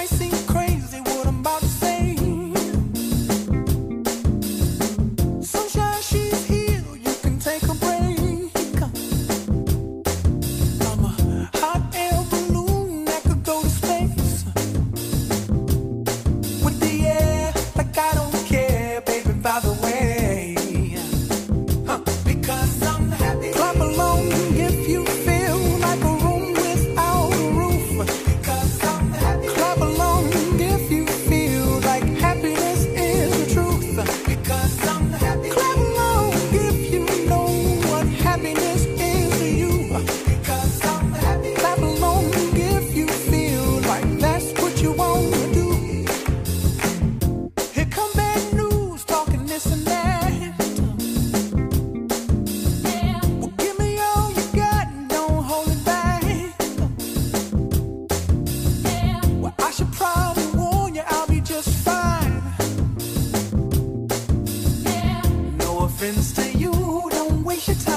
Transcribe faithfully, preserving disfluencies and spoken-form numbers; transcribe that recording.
might seem crazy what I'm about to say. Sunshine, she's here, you can take a break. I'm a hot air balloon that could go to space with the air, like I don't care, baby, by the way. Huh. Because I'm happy. Clap along if you feel like a room without a roof. Because I'm happy. Clap along if you feel like happiness is the truth. Because I'm happy. Clap along if you know what happiness is to you. Because I'm happy. Clap along if you feel like that's what you want to do. Here come bad news, talking this and that. Well, give me all you got and don't hold it back. Well, I should probably warn you, I'll be just fine. No offense to you, don't waste your time.